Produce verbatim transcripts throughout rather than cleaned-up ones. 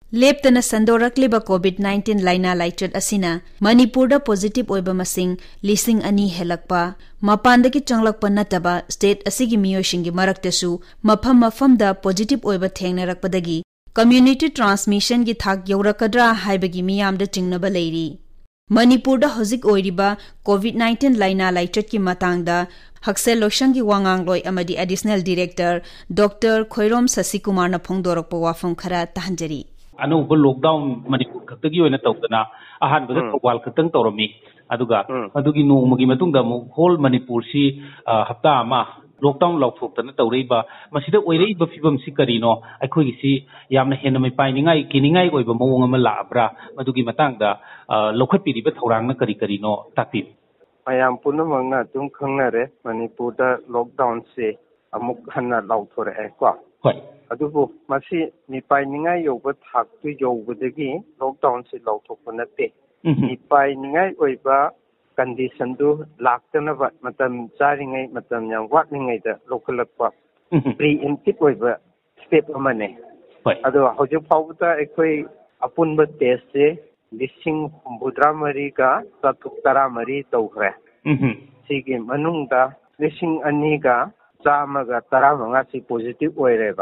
Leptana sandorakliba COVID nineteen laina laichut asina Manipurda positive oiba masing lising ani helakpa mapandaki changlakpa nataba state asigi miyoshingi maraktasu mafam mafamda positive oiba thengnarakpadagi community transmission gi thak yaurakadra haibagi miyamda chingnaba leiri Manipurda hozik oiriba COVID nineteen laina laichut ki matangda Haksel Loshangi Wangangloi amadi additional director Doctor Khoirom Sasikumar na phongdorakpa wafam khara tahanjari Ano lockdown Manipur khatagi oina tawdana ahan bada thawal khatang tawrami aduga adugi nongmagi matungda mu whole Manipur si hafta ama lockdown lauthoktana tawreiba masida oireiba fibam si karino aikhoigi si yamna henna mai painingai kiningai oiba mawong ama laabra madugi matangda lokhatpiriba thawrangna kari karino takpi mayam punamangna tum khangnare Manipur da lockdown se amuk hanna lauthore ai kwa hoi adubu masi nipai ningai yoba thak tu yobadagi lockdown se lauthokpa nate nipai ningai oiba condition du laktana ba matam charingai matam yang watningai da lokalakpa preemptive oiba step amane adu hoju phawta ekoi apunba test se lising humbudra mari ka satuk tara mari tawkhre sigi manungda lising ani ga chamaga tara manga si positive oireba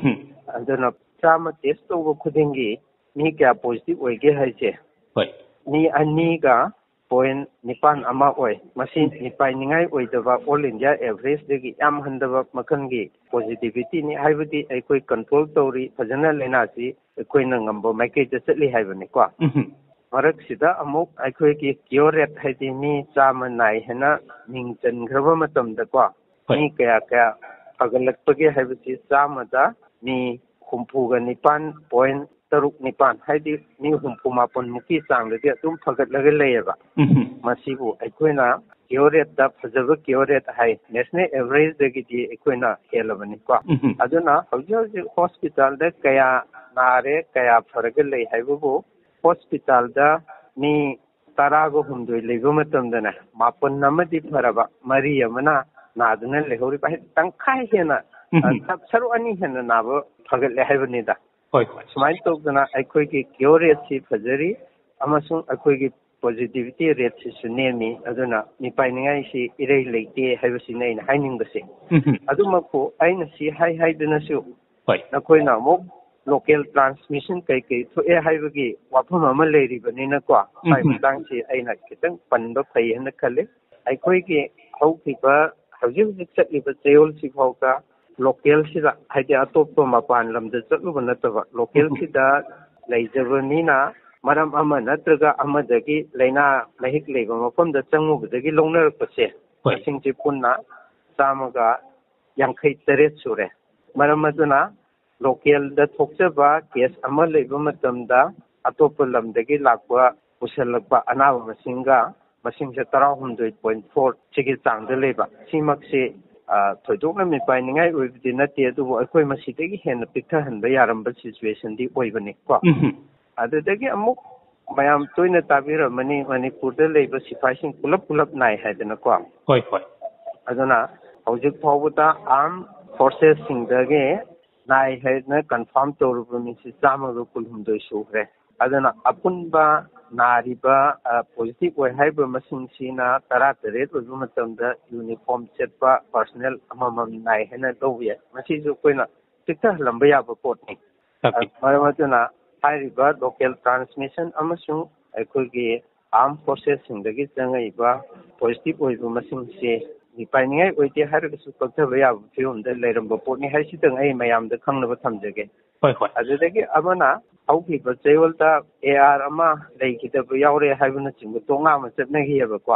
aduna chama test over khudingi ni kya positive oige haije hoi ni ani ga point nipan ama oi masi nipai ningai oidaba all india average degi yam handaba makangi positivity ni haibadi aikoi control tori fajana lena si aikoi na ngambo maike chatli haibani kwa marak sida amuk aikoi ki cure rate haidi ni chama nai hena mingchan graba matam da kwa ni kaya kaya agalakpage haibati chama da ni humpuga nipan point taruk nipan haidi ni humpu mapon muki changlade adum phagatlaga leyaba masibu aikoina cure rate da phajaba cure rate hai national average dagi di aikoina helabani kwa aduna hauji hospital da kaya nare kaya pharaga lei haibu hospital da ni tarago humdoi lego matamdana mapon namadi pharaba mari amana naduna lehori pa tangkhai hena tab saru ani hena nabo phagat le haibani da hoi smile tokdana aikoi ki cure rate si phajari amasung aikoi ki positivity rate si sunemi aduna ni painingai si irei leite haibasi nei na haining base aduma ko aina si hai hai dana su hoi nakoi na mo local transmission kai kai to e haibagi wafam ama leiri bani na kwa hai mudang si aina kitang pando phai hena khale aikoi ki haukiba hauji hauji chatliba chayol si phauka local sida haidi atoppa mapan lamda chatluba nataba local sida leijabani na maram ama natraga amadagi leina lahik leiba mafamda changubadagi longnarakpase singji punna samaga yankhai taret sure maram aduna local da thokchaba case ama leiba matamda atoppa lamdagi lakwa usalakpa anaba masinga masingse thirty-nine point four chigi changda leiba simakse thoidokna mi painingai oibdi nate adu aikoi masidagi henna pitha hanba yaramba situation di oibani ko adudagi amuk mayam toina tabira mani Manipur da leiba sipaising pulap pulap nai haidana ko hoi hoi aduna hojik phawuta arm forces singdage nai haidna confirm torubani si chama ru kulhumdoi sure aduna apunba nariba positive oi haiba masing sina tara tare oiba matamda uniform setpa personnel amamam nai hena dowe masi ju koina tikta lamba yaba potni maramatuna hariba local transmission amasung aikogi armed forces singdagi changaiba positive oiba masing se ni painingai oite harasu kokthaba yaba fiumda leiramba potni haisitang ai mayamda khangnaba thamjage hoi hoi adudagi amana haukiba chayolta A R ama leikidaba yaure haibana chingba tonga ma chatnagi yaba kwa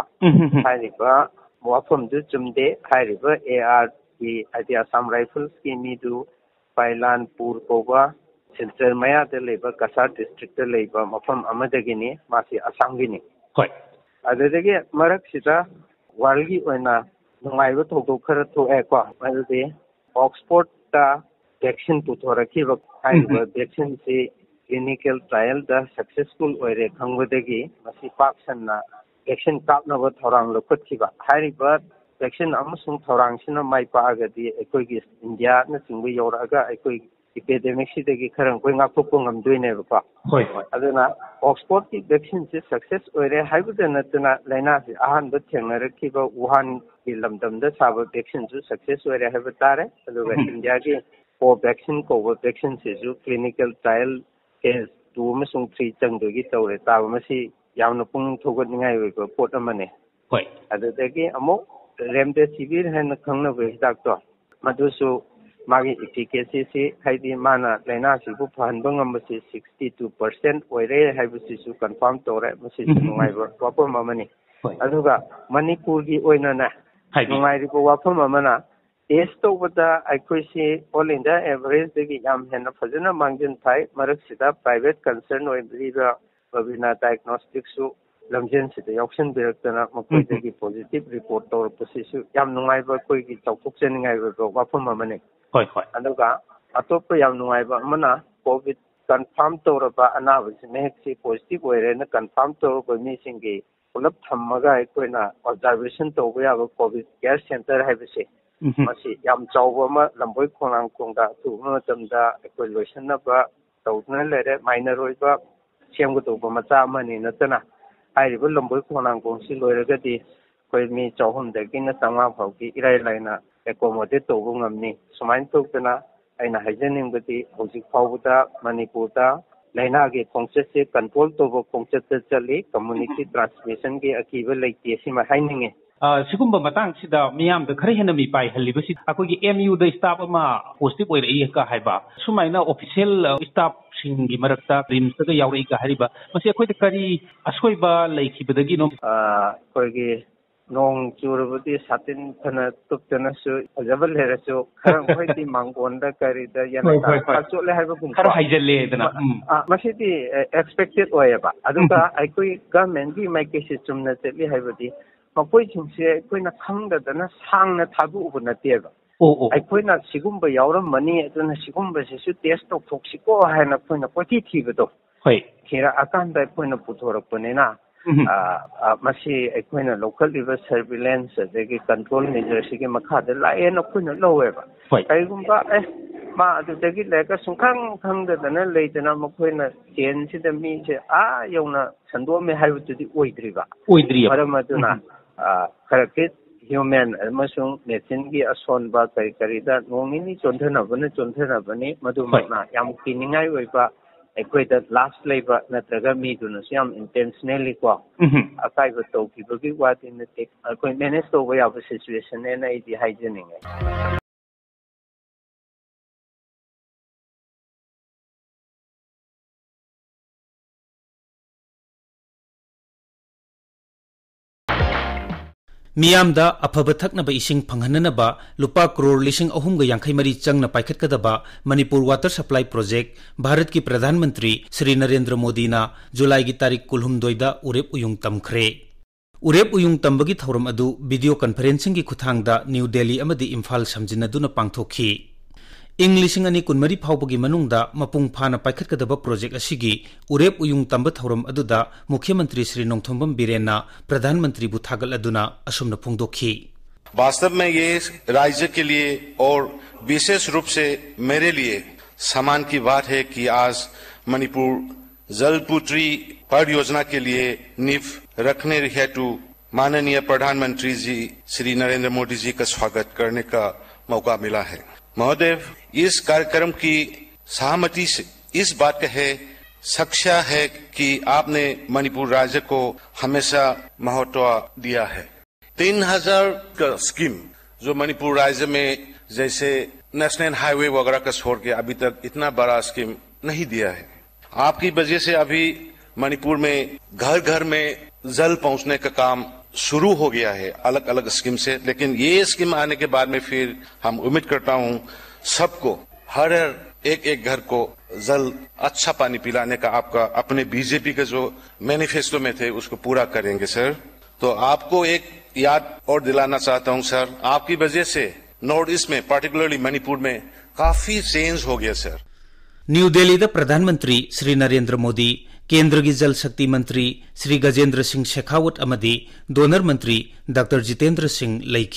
hariba wafam du chumde hariba A R ki adi Assam Rifles ki midu Pailan Pur koba Silchar maya de leba Kasar district de leba mafam amadagini masi Assamgini hoi adudagi marak sida walgi oina nungaiba thokdok khara thoe kwa adudi Oxford ta vaccine puthoraki ba hariba vaccine se clinical trial da successful oire khangwadagi masi paksanna vaccine kapnaba thorang lokotkiba hariba vaccine amasung thorang sina mai pa agadi ekoi gi India na chingba yoraga ekoi epidemic sidagi kharang koi ngakthokpa ngamdoine ba hoi hoi aduna Oxford ki vaccine se success oire haibda natuna laina si ahan ba thengnarakhi ba Wuhan ki lamdam da saba vaccine su success oire haiba tare aduga India ki ko vaccine ko vaccine se ju clinical trial phase two amasung three changdogi tawre taba masi yamna pung thogatningai oiba pot amane hoi adudagi amo remdesivir haina khangna ba hidak to madusu magi efficacy se haidi mana laina si bu phanba ngamasi sixty-two percent oire haibusi su confirm tore masi nungai ba wapam amani aduga Manipur gi oina na nungai ri wapam amana test tobada aikoi si all India average degi yam hena phajana mangjin thai marak sida private concern oibri ba babina diagnostics su lamjen sida yauksin biraktana makoi degi positive report tor posisu yam nungai ba koi gi chawthok cheningai ba wapam amani hoi hoi aduga atoppa yam nungai ba mana covid confirm toraba anaba ne si positive oire na confirm toraba mi singi ulap thammaga aikoina observation toba ya covid care center haibase masi yam chawba ma lamboi khonang khongda tu ma tamda aikoi loisana ba tawna lere minor oiba semgu toba macha mani natana airiba lamboi khonang khong si loiragadi koi mi chawhum dagi na tanga phauki irai laina accommodate toba ngamni sumain tokna aina haijaningbadi hojik phauda Manipurda laina ge khongchet se control toba khongchet chali community transmission ge akiba leite sima haininge sigumba matang sida miyam da khare hena mi pai halibasi akogi M U da staff ama positive oire ai ka haiba sumaina official staff singi marakta rims da yauri ka hariba masi akoi da kari asoiba leikibadagi no koigi nong churabudi satin thana tuptana su ajabal herasu kharang hoiti mangonda karida yana ka chole haiba kum khar haijalle dana masidi expected oyaba aduga aikoi government gi maike system na cheli haibadi makoi chingse koina khangda dana sangna thabu ubna teba o o aikoina sigumba yauram mani aduna sigumba se test tok toksiko haina koina poti thibado hoi khira akanda koina puthorapane masi aikoina local level surveillance adagi control measures gi makhada laena koina loweba kaigumba eh ma adudagi leka sungkhang khangda dana leidana makoina chen sida mi se a yauna sando me haibutudi oidriba oidriya paramaduna kharake human amasung machine gi asonba kai karida nongini chonthana bane chonthana bane madumna yam kiningai oiba aikoida last labor natraga mi duna siam intentionally ko akai ba to ki bagi wati na tek akoi manage to ya ba situation ena idi hygienic मियामदा अफब थकनब इसिंग फंगहननबा लुपा crore लिसिंग अहुम यांखई मरी चंगना पाइखतकदबा Manipur water supply project Bharat की प्रधानमंत्री श्री नरेंद्र मोदी ना जुलाई की तारीख कुलहुमदोइदा उरेप उयुंग तमखरे उरेप उयुंग तंबगी थौरम अदु वीडियो कॉन्फ्रेंसिंग की खुथांगदा न्यू दिल्ली अमदी इम्फाल समजिनदुना पांगथोखी इंग लिसिंग अनि कुनमरी फाउबगी मनुंगदा मपुंग फाना पाइखतकदबा प्रोजेक्ट असिगी उरेप उयुंग तंब थौरम अदुदा मुख्यमंत्री श्री नोंगथोंबम बिरेनना प्रधानमंत्री बु थागल अदुना असुमना फोंगदोखी वास्तव में ये राज्य के लिए और विशेष रूप से मेरे लिए सम्मान की बात है कि आज मणिपुर जलपुत्री परियोजना के लिए नींव रखने हेतु माननीय प्रधानमंत्री जी श्री नरेंद्र मोदी जी का स्वागत करने का मौका मिला है। महोदय, इस कार्यक्रम की सहमति से इस बात का है साक्ष्य है कि आपने मणिपुर राज्य को हमेशा महत्व दिया है। तीन हजार का स्कीम जो मणिपुर राज्य में जैसे नेशनल हाईवे वगैरह का छोड़ के अभी तक इतना बड़ा स्कीम नहीं दिया है। आपकी वजह से अभी मणिपुर में घर घर में जल पहुंचने का काम शुरू हो गया है अलग अलग स्कीम से, लेकिन ये स्कीम आने के बाद में फिर हम उम्मीद करता हूँ सबको हर एक एक घर को जल अच्छा पानी पिलाने का आपका अपने बीजेपी के जो मैनिफेस्टो में थे उसको पूरा करेंगे सर। तो आपको एक याद और दिलाना चाहता हूँ सर, आपकी वजह से नॉर्थ ईस्ट में पर्टिकुलरली मणिपुर में काफी चेंज हो गया सर। न्यू दिल्ली द प्रधानमंत्री श्री नरेंद्र मोदी, केंद्र की जल शक्ति मंत्री श्री गजेंद्र सिंह शेखावत अमदी डोनर मंत्री डॉक्टर जितेंद्र सिंह लैखी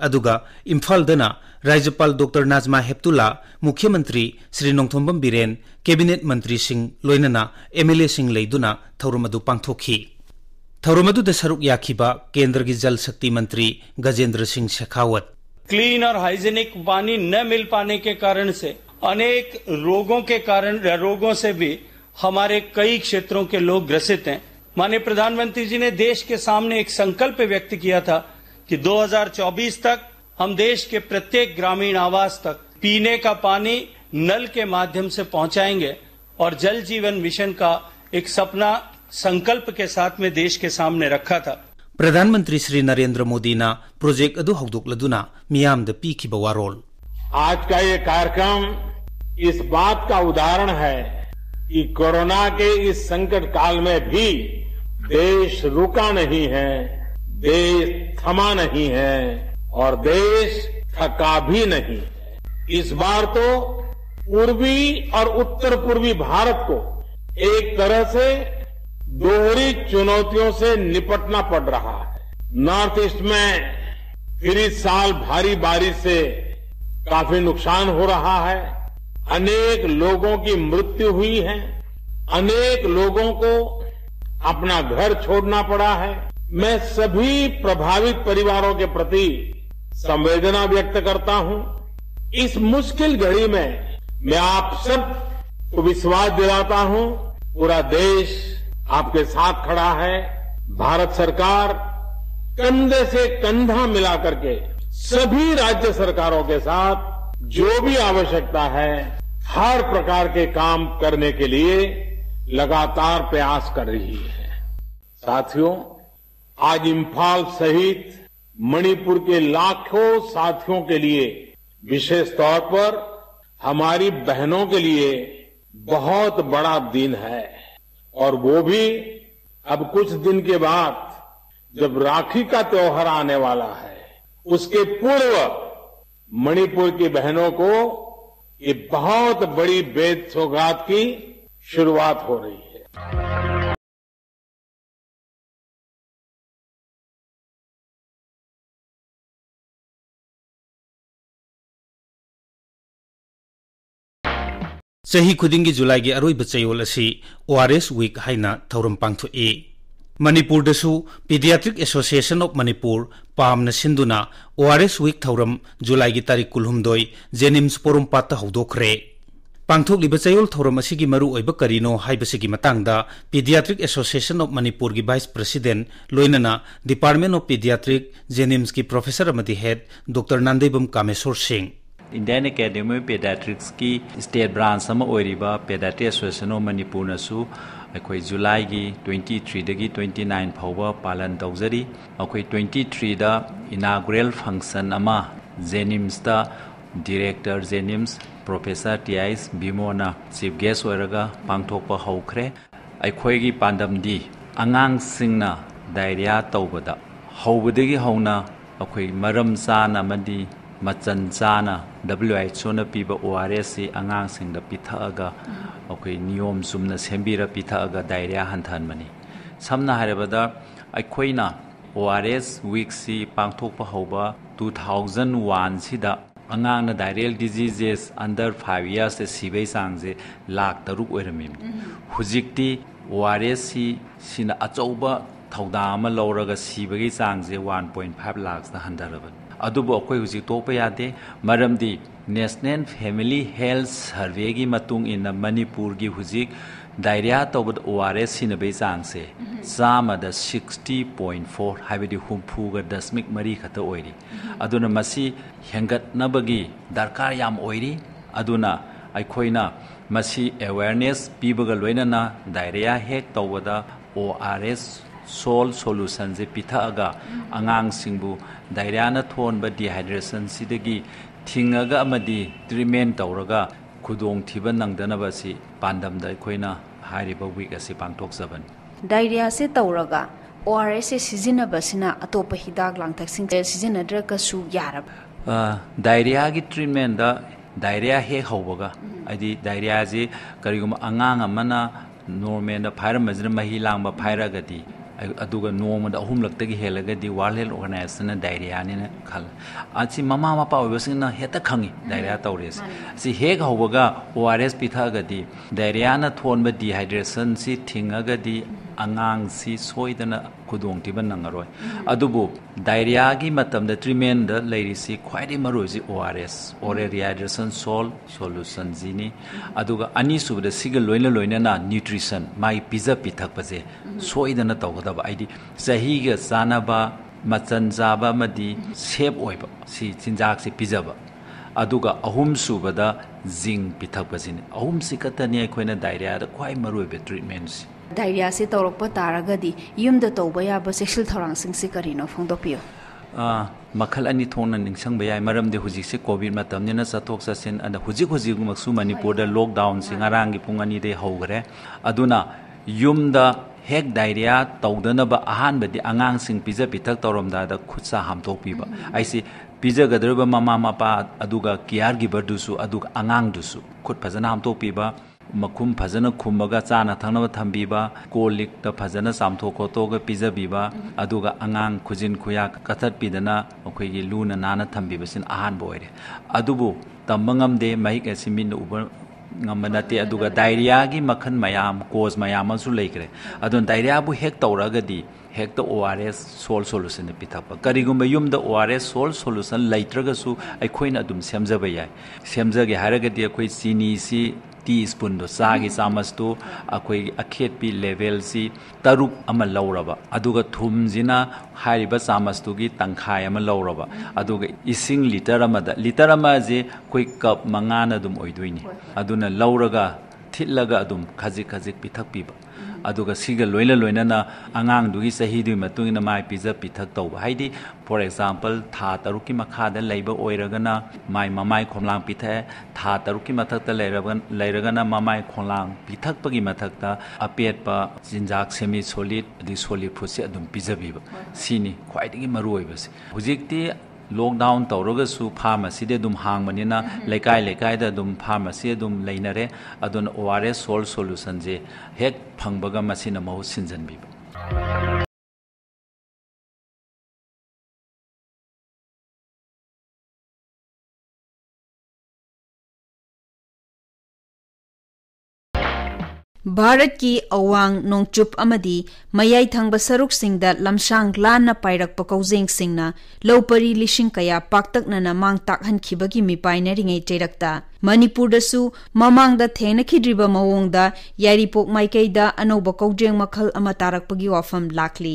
अदुगा इम्फाल दना राज्यपाल डॉक्टर नाजमा हेप्तुल्ला मुख्यमंत्री श्री नोंथोंबम बिरेन कैबिनेट मंत्री सिंह लोइनना एमएलए सिंह लेदुना थौरम अदु पांगथोखी थौरम अदु द सरुक याखिबा केंद्र की जल शक्ति मंत्री गजेंद्र सिंह शेखावत क्लीन और हाइजीनिक पानी न मिल पाने के कारण से अनेक रोगों के कारण रोगों से भी हमारे कई क्षेत्रों के लोग ग्रसित हैं। माननीय प्रधानमंत्री जी ने देश के सामने एक संकल्प व्यक्त किया था कि दो हज़ार चौबीस तक हम देश के प्रत्येक ग्रामीण आवास तक पीने का पानी नल के माध्यम से पहुंचाएंगे और जल जीवन मिशन का एक सपना संकल्प के साथ में देश के सामने रखा था। प्रधानमंत्री श्री नरेंद्र मोदी ना प्रोजेक्ट अदु हौदोक्लदुना मियाम द पीखिबा वारोल। आज का ये कार्यक्रम इस बात का उदाहरण है कि कोरोना के इस संकट काल में भी देश रुका नहीं है, देश थमा नहीं है और देश थका भी नहीं है। इस बार तो पूर्वी और उत्तर पूर्वी भारत को एक तरह से दोहरी चुनौतियों से निपटना पड़ रहा है। नॉर्थ ईस्ट में फिर इस साल भारी बारिश से काफी नुकसान हो रहा है, अनेक लोगों की मृत्यु हुई है, अनेक लोगों को अपना घर छोड़ना पड़ा है। मैं सभी प्रभावित परिवारों के प्रति संवेदना व्यक्त करता हूं। इस मुश्किल घड़ी में मैं आप सब को विश्वास दिलाता हूं, पूरा देश आपके साथ खड़ा है। भारत सरकार कंधे से कंधा मिलाकर के सभी राज्य सरकारों के साथ जो भी आवश्यकता है हर प्रकार के काम करने के लिए लगातार प्रयास कर रही है। साथियों, आज इम्फाल सहित मणिपुर के लाखों साथियों के लिए, विशेष तौर पर हमारी बहनों के लिए बहुत बड़ा दिन है और वो भी अब कुछ दिन के बाद जब राखी का त्योहार आने वाला है, उसके पूर्व मणिपुर की बहनों को ये बहुत बड़ी बेद सौगात की शुरुआत हो रही है। चही खुदिंगी जुलाई की अरोइब चयोल असी ओआरएस वीक हाइना थौरम पांगथोए। मणिपुर दसु पीडियाट्रिक एसोसिएशन ऑफ मणिपुर पामन सिंधुना ओआरएस वीक थौरम जुलाई की तारीख कुलहुमदोई जेनिम्स पोरुमपाता हौदोखरे। पांगथोकलिबा चयोल थौरम असिगी मरु ओइब करिनो हाइबसिगी मतांगदा पीडियाट्रिक एसोसिएशन ऑफ मणिपुर की वाइस प्रेसिडेंट लोइनना डिपार्टमेंट ऑफ पीडियाट्रिक जेनिम्स की प्रोफेसर अमदी head doctor Nandebam Kameshwar Singh Indian academy of paediatrics की state branch paediatric association of Manipur नसु अखोई जुलाई की ट्वेंटी थ्री दगी ट्वेंटी नाइन फाउबा पालन तौजरी। अखोई ट्वेंटी थ्री दा इनागुरल फंक्शन अमा जेनिम्स दा डायरेक्टर जेनिम्स प्रोफेसर टीआईएस बीमोना चीफ गेस्ट होरगा पांगथोकपा हौखरे। अखोई की पांडमदी अंगांग सिंगना डायरिया तौबदा हौबदगी हौना अखोई मरम चाना मदी मचन चाना डब्ल्यू एच ओ न पीबा ओ आर एस सी अंगांग सिंगदा पिथागा अखोई नियम सुमना सेंबीरा पिथागा डायरिया हंथानमनी। समना हारेबदा अखोइना ओ आर एस वीक सी पांगथोकपा हौबा टू थाउजेंड वन सिदा अंगांग न diarrhoeal diseases under five years से सिबे सांगजे लाख तरुक ओइरमी। हुजिकती ओ आर एस सी सिना अचौबा थौदाम लौरगा सिबगी सांगजे वन पॉइंट फाइव लाख दा हंदरबन। अदुबो अखोई हुजिक तोपा यादे मरमदी नेशनल फैमिली हेल्थ सर्वे की मतुंग इन मणिपुर की हुजिक डायरिया तौबद ओ आर एस सिनबे चांगसे चामद सिक्सटी पॉइंट फोर हाइबदी हुम्फुगा दशमिक मरी खत ओइरी। अदुना मसी हेंगतनबगी दरकार याम ओइरी। अदुना अखोइना मसी अवेयरनेस पीबगा लोइनना डायरिया हेक तौबदा ओ आर एस सोल सोल्यूशन से पिथागा अंगांग सिंबु डायरिया न थोनबा डिहाइड्रेशन सिदगी थिंगागा अमदी ट्रीटमेंट तौरगा खुदोंग थिबा नंगदनबसी पांडमदा अखोइना हारिबा वीक असी पांगथोकजबन। डायरिया से तौरगा ओ आर एस से सिजिनबसिना अतोप हिदाक लांगथक्सिंग सिजिनद्रकसु यारब। डायरिया की ट्रीटमेंट दा डायरिया हे हौबगा अदि डायरिया जे करिगुम अंगांग अमना नॉर्मल फायर मजर मही लांग फायरगदी aduga nomada ahum laktagi helagadi World Health Organization na diarrhea ni na khal achi mama mapa oibasina heta khangi diarrhea tawres si heg hobaga O R S pitha gadi diarrhea na thonba dehydration si thingaga di angang si soidana kudong tiban nangaroi adubu diarrhea gi matam da treatment da lairi si khwaidi maroi si O R S oral rehydration salt solution jini aduga ani subda sigal loina loina na nutrition mai pizza pithak paje soidana tawgada ba aidi sahi ga sanaba machan jaba madi sep oiba si chinjak si pizza ba aduga ahum subada zinc pithak pajini ahum sikatani khoina diarrhea da khwai maroi be treatments diarrhea se tawrokpa taragadi yumda tawba yaba sexual thorang sing se karino phongdopio a makhal ani thona ningsang bayai maram de huji se covid matam ne na sathok sasen ana huji huji maksu manipur da lockdown singarang gi pungani de hogre aduna yumda hek diarrhea tawdana ba ahan badi angang sing pizza pithak tawromda da khutsa hamtok piba aisi pizza gadrba mama mapa aduga kiar gi bardusu aduga angang dusu khut phajana hamtok piba makum phajana khumbaga chana thangna thambiba kolik ta phajana samtho khoto ga pizza biba aduga angang khujin khuya kathat pidana okhoi gi luna nana thambiba sin ahan boire adubu tambangam de mahik asimin uber ngamanate aduga diarrhea gi makhan mayam cause mayam asu leikre adon diarrhea bu hek tawragadi hekta O R S sol solution ne pithapa karigumba yumda O R S sol solution leitraga su aikhoina adum semjaba yai semjage haragadi akhoi chini si teaspoon do sagi samas to akhoi akhet pi level si taruk ama lauraba aduga thum jina hariba samas to gi tangkhai ama lauraba aduga ising liter ama da liter ama je koi cup mangana dum oidoini aduna lauraga thillaga adum khaji khaji pithak piba aduga siga loila loina na angang dugi sahi du matungina mai pizza pithak tawba haidi for example tha taruki makha da leiba oiragana mai mamai khomlang pitha tha taruki mathak ta leiragan leiragana mamai khomlang pithak pagi mathak ta apet pa jinjak semi solid di solid food se adum pizza biba sini khwaidigi maru oibase hujikti lockdown tawraga su pharmacy de dum hangmanina lekai lekai da dum pharmacy dum leinare adon O R S sol solution je hek phangbaga masina mau sinjan biba Bharat की अवांग नोंगचुप अमदी मयाई थंगबा सरुक सिंगदा लमसांग लाना पाइरकपा कौजेंग सिंगना लौपरी लिशिंग कया पाक्तकनना मांग ताकहन खिबगी मिपाइनरिंगै चेरकता मणिपुर दसु ममांगदा थेनखिद्रिबा मवोंगदा यारीपोक माइकैदा अनौबा कौजेंग मखल अमा तारकपगी वाफम लाखली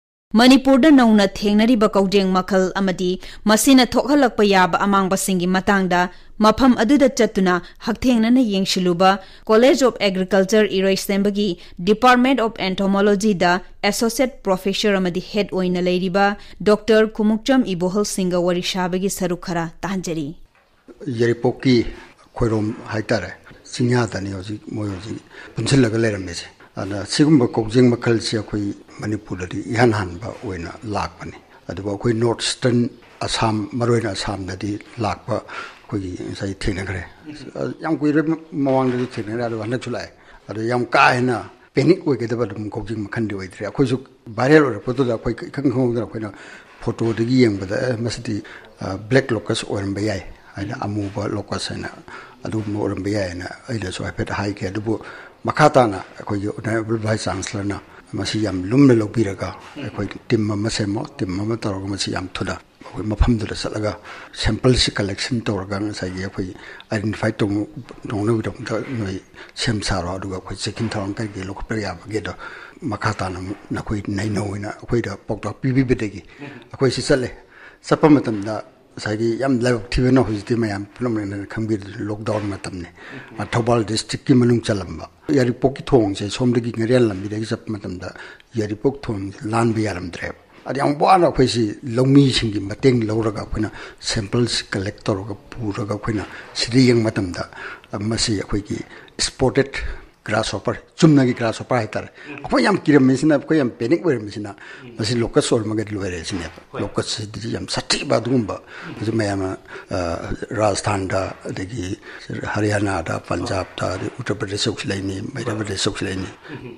मणिपुर दा नौना थेंगनरिबा कौजेंग मखल अमदी मसिना थोखहलकपा याबा अमांगबासिंगी मतांगदा मफम अदुदा चतुना हकथेंगनना येंगशिलुबा कॉलेज ऑफ एग्रीकल्चर इरोइसेंबगी डिपार्टमेंट ऑफ एंटोमोलॉजी दा एसोसिएट प्रोफेसर अमदी हेड ओइना लेरिबा डॉक्टर कुमुकचम इबोहल सिंगा वरिशाबगी सरुखरा तांजरी यारीपोकी खोइरोम हाइतारे सिंगादानी होजि मोय होजि पुनसिलगा लेरमेसे ana sigumba kojing makal se khoi manipur di ihan han ba oina lak pani aduba khoi north eastern assam maroina assam da di lak ba khoi sai thina gare yam koi re mawang di thina adu han chulai adu yam ka hena panic oi ge da dum kojing makhan di oi thre khoi su viral ore photo da khoi khang khong da khoi na photo de gi yeng ba da masdi black locus oram ba yai aina amu ba locus na adu mo oram ba yai na aina so apet hai ke adu makhatana akhoi honorable vice chancellor na masi yam lumle lobiraga akhoi team ma semo team ma tawga masi yam thuda akhoi mafam du salaga sample si collection tawga sai ge akhoi identify tong tong no bidom ta noi sem saro aduga akhoi checking thong kai ge lok per ya ge do makhatana na khoi nai no ina akhoi da pok to pb bedegi akhoi si sale sapam matam da सागी यम लाइव थिबे न हुजति मयाम पुनम खंबिर lockdown मतमने थौबाल डिस्ट्रिक्ट की मनुंग चलम्बा यारिपोक की थोंग से सोमदगी ngarial lambi dagi sap matamda yaripok thong lan bi yaram drep adi ang bwana khoisi longmi singi mateng lawraga khoina samples collector ga puraga khoina sidi yang matamda amasi khoi ki spotted grasshopper chumna gi grasshopper haitar khoi yam kiram mesina khoi yam panic wer mesina masi locus or magad loire sine locus di yam sati ba dumba ju mayama rajasthan da degi haryana da punjab da uttar pradesh sok laini madhya pradesh sok laini pak tak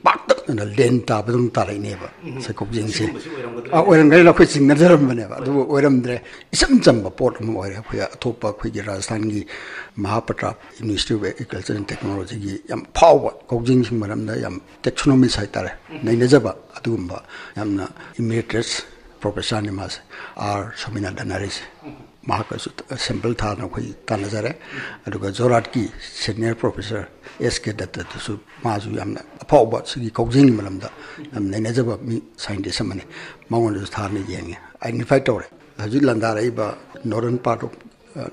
लेन ताबदम तारैनेबा से कोजिंगसे आ ओरंगै ला खोइ सिंगनजरमनेबा दु ओरमद्रे इसम Chamba port म ओरे खोइ अथोपा खोइ राजस्थान की Mahapratap university of agriculture and technology की यम फावबा कोजिंग मरमदा यम टेक्नोनॉमी साइतारे नैनजबा अदुगुम्बा यमना इमेरिटस प्रोफेसर ने मास आर समिना धनारिस महाकसु सैंपल था न खोइ तानजरे अदुगा जोराट की senior professor S K Dutt तुसु माजु यमना फावबा सिगी कोजिंग मरमदा यम नैनजबा मी साइंटिस्ट मने मांगोन था ने येंगे आइडेंटिफाई तोरे हजु लंदारैबा northern part of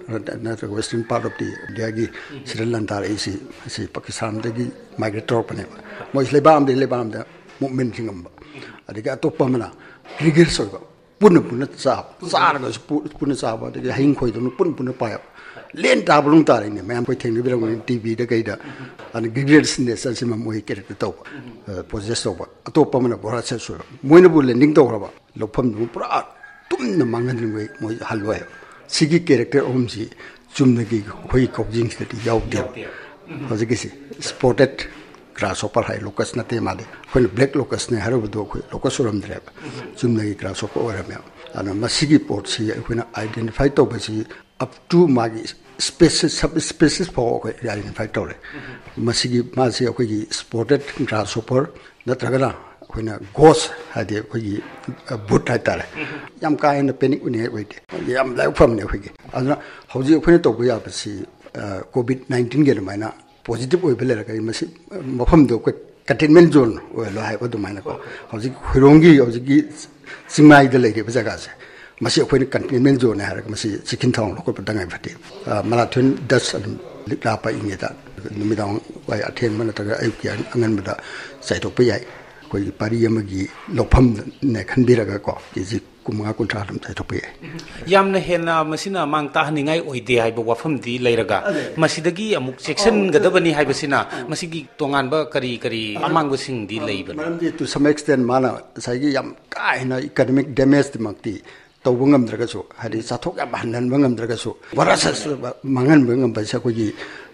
uh, western part of the Diagi Sri Lanka is Pakistan migratory pane mois lebam de lebam da movement singamba adiga to pamana rigir soba pun pun sa sa ga pun sa ba de hin khoi do pun pun pa len ta bulung ta ni mem khoi thing bi lo T V da kai da and grades ne sa sim mo ke to possess over to pamana bora se so mo ne bu lending to ba lo pham du pura tum na mangan ni mo halwa Sigi character omji chumnagi khoi coaching state yaudde hojikisi spotted grasshopper hai locust na te male khoi black locust ne haru do khoi locust rom dre chumnagi grasshopper orame ana masigi port si khoina identify to basi up to magi species sub species for khoi identify to le masigi ma si khoi gi spotted grasshopper natragana khoina ghost hade khoi boot hai tare yam ka in panic ne wait yam lai from ne khoi aduna hoji khoina to ya basi covid nineteen ge maina positive oi bele ka masi mafam do ko containment zone oi lo hai ba do maina ko hoji khirongi hoji gi singmai de le ge jaga se masi khoina containment zone ha ka masi chicken town lo ko padangai phati marathon das likla pa ingeta numidang wai athen mana ta ai kya angan bada sai to pa yai koi pari amagi lopham ne khanbiraga ko ji kumanga kuntra dum thai thope yamna hena masina mangta haningai oide hai ba wafam di leiraga masidagi amuk section gadabani hai basina masigi tongan ba kari kari amang basing di leiba maram di to some extent mana saigi yam kaina economic damage makti tawungam draga so hari sathok ya banan bangam draga so warasa mangan bangam ba sa ko ji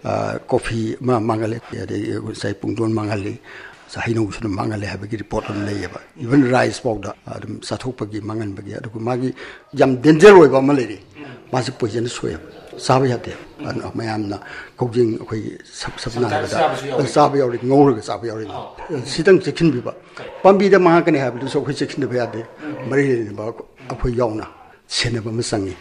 coffee ma mangale ya de sai pungdon mangale Sahino should mangle have a report on labor. Even rice powder, Adam Satopagi, Mangan Bagi, Magi, Yam Denzel with Malady, Massive Poison Sway, Saviate, and Mayamna, cooking Sabana, Sabi or Nor Sabi or Sitan chicken people. Bambi the Mahakan have to so chicken the Verde, Marie about Apoyona, Senaba Masangi.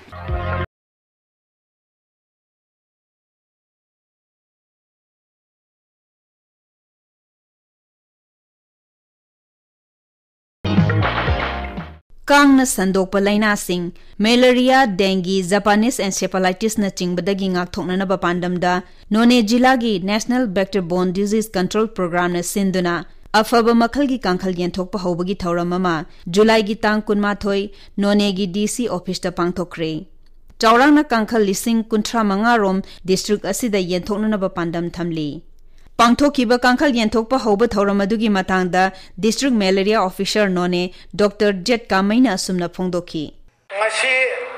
Kangna sandokpa laina sing malaria dengue Japanese encephalitis na chingbadagi ngak thokna na bapandamda none jila gi national vector-borne disease control program na sinduna afaba makhal gi kangkhal gen thokpa hobagi thauramama July gi tang kunmathoi none gi D C office ta pangthokre chawrang na kangkhal lising kunthra manga rom district asida yen thokna na bapandam thamli Pangthokiba Kankal Yentokpa Hoba Thoramadugi Matangda District Malaria Officer None Doctor Jet Kamaina Sumna Phongdoki Ngasi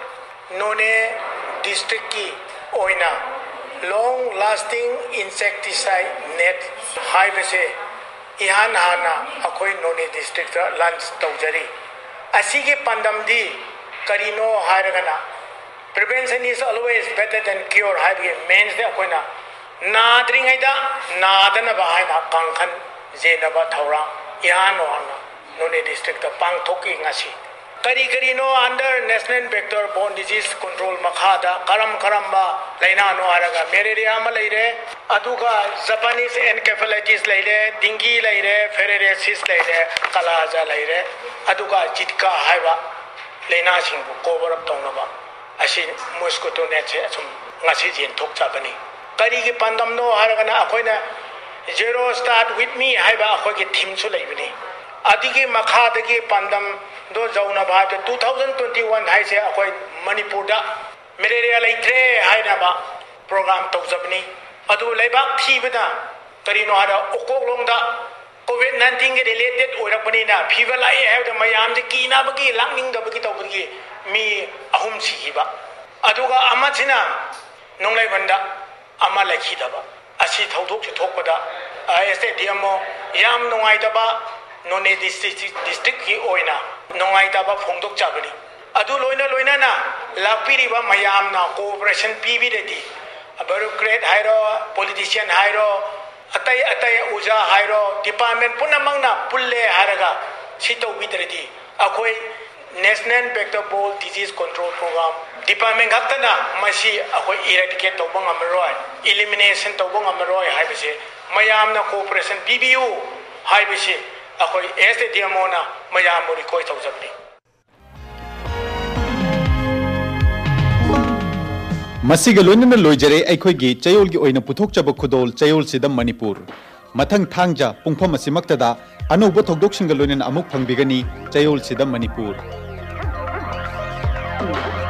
None District ki oina long lasting insecticide net haibase ihan hana akhoi None District lunch tawjari asige pandamdi karino hairagana prevention is always better than cure haibe means de akoina Nadringaida, Nadana Bahina, Kankan, Zenaba Taura, Yano, None District of Pangtoki Nasi. Kari Karino under National Vector-Borne Disease Control Makhada, Karam Karamba, Lainano Araga, Mereria Malaire, Aduga, Japanese encephalitis Laire, Dingi Laire, Ferreresis Laire, Kalaza Laire, Aduga, Jitka Haiva, Lena Singu, cover up Tonava, Asin Moscoto Netse, Nasi Tok Japani. Kari ki pandam no haragana akoina zero start with me haiba akoi ki theme su leibani adigi makha dagi pandam do jauna bha twenty twenty-one hai se akoi Manipur da malaria laitre haina ba program tawjabni adu leibak thibada kari no hara okoklong da covid nineteen ge related oirakpani na fever lai hai da mayam je kina bagi langning da bagi tawbagi mi ahum sihiba aduga amachina nonglai banda Ama Lakidaba, Asi Tautuk Tokpada, I S A D M O, याम नुंगाइतबा नोने district district की ओइना नुंगाइतबा फोंदोक चाबनी अदु लोइना लोइना ना लापिरिबा मयामना कोऑपरेशन पीबीरेदी ब्यूरोक्रेट हाइरो पॉलिटिशियन हाइरो अतय अतय उजा हाइरो डिपार्टमेंट पुनमंगना पुल्ले हारगा सितौबिद्रेदी अखोय national vector borne disease control programme department खतना मसी अखोय इरेडिकेट तौबा ngамरोय इलिमिनेशन तौबा ngамरोय हाइबसे मयामना कोऑपरेशन पीबीयू हाइबसे अखोय एसडीएमओना मयाम मोरी कोय तौजबनी मसीग लोइनना लोइजरे अखोयगी चयोलगी ओइना पुथोकचब खुदोल चयोलसिदा मणिपुर मथंग थांगजा पुंगफम असिमक्तदा अनौब थोगदोकसिंग लोइनना अमुक फंगबिगनी चयोलसिदा मणिपुर